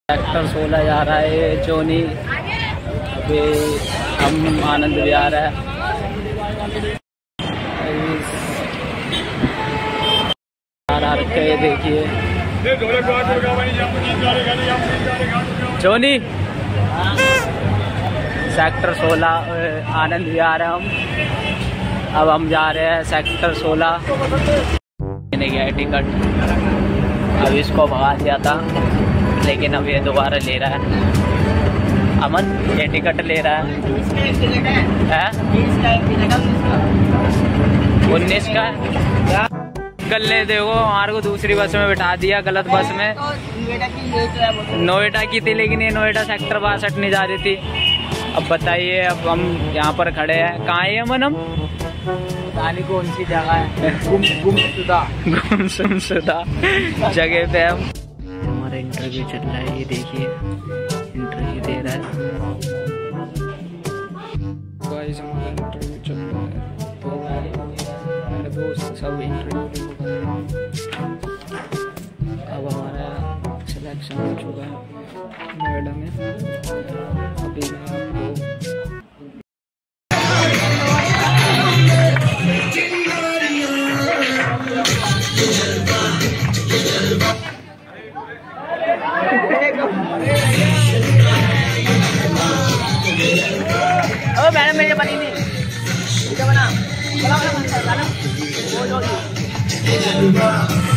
Sector 16 जा रहा है जोनी। अभी हम आनंद विहार है। देखिए जोनी सेक्टर 16 आनंद विहार है हम। अब हम जा रहे हैं सेक्टर 16। मैंने गया टिकट, अब इसको भगा दिया था लेकिन अब ये दोबारा ले रहा है। अमन ये टिकट ले रहा है 19 का। कल ले देखो हमारे को दूसरी बस में बिठा दिया, गलत बस में। नोएडा की थी लेकिन ये नोएडा सेक्टर 62 नहीं जा रही थी। अब बताइए, अब हम यहाँ पर खड़े हैं। कहाँ है अमन हम? बताने कौन सी जगह है? गुमशुदा जगह पे हम। हमारा इंटरव्यू चल रहा है, ये देखिए इंटरव्यू दे रहा है। गाइस हमारा इंटरव्यू चल रहा है, तो मेरे दोस्त सब इंटरव्यू कर रहे हैं। अब हमारा सिलेक्शन हो चुका है नोएडा में। अभी मैं आपको मैडम मेरे बनी नहीं बना